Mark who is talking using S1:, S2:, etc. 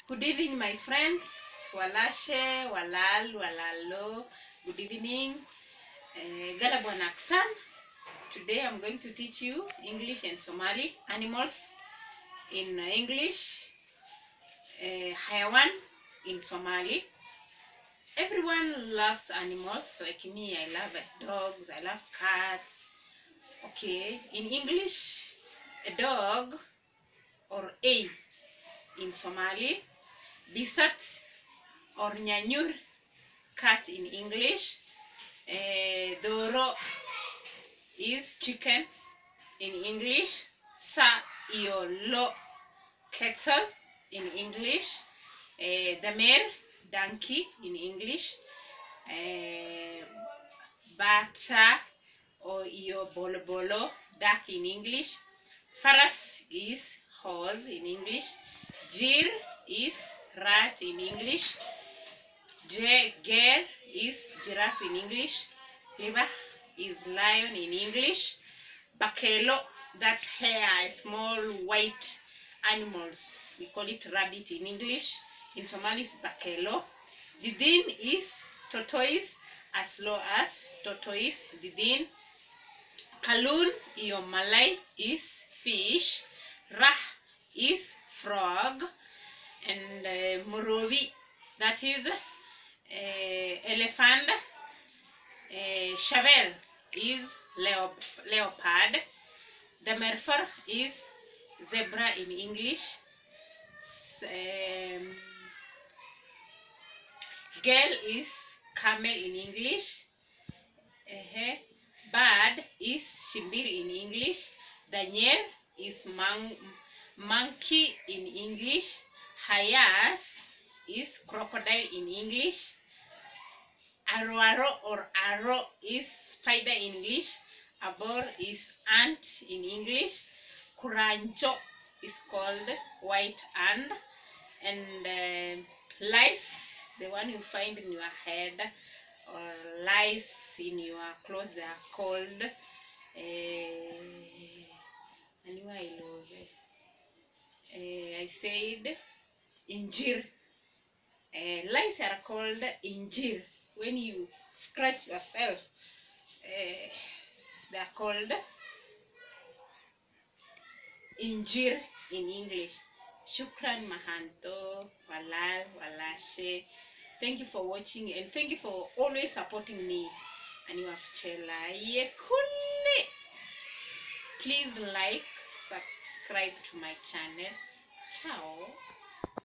S1: Good evening, my friends. Walashe, walal, walalo. Good evening. Galabwan Aksan. Today I'm going to teach you English and Somali. Animals in English. Hayawan in Somali. Everyone loves animals. Like me, I love dogs. I love cats. Okay. In English, a dog or a in Somali. Bisat or nyanyur, cat in English. Doro is chicken in English. Sa iolo, kettle in English. Damer, donkey in English. Bata or iyo bolo bolo, duck in English. Faras is horse in English. Jir is rat in English. Ger is giraffe in English. Libach is lion in English. Bakelo, that hair, small white animals. We call it rabbit in English. In Somali is bakelo. Didin is tortoise, as low as tortoise. Didin. Kalun, your Malay, is fish. Rah is frog. And Murovi, that is elephant. Shavel is leopard. Damerfar is zebra in English. Girl is camel in English. Bird is shimbir in English. Daniel is monkey in English. Hayas is crocodile in English. Arwaro or arrow is spider in English. Abor is ant in English. Kurancho is called white ant. And lice, the one you find in your head, or lice in your clothes, they are called I said injir. Lice are called injir. When you scratch yourself, they are called injir in English. Shukran mahanto, walal, walashe. Thank you for watching and thank you for always supporting me. And you have chela ye kule. Please like, subscribe to my channel. Ciao.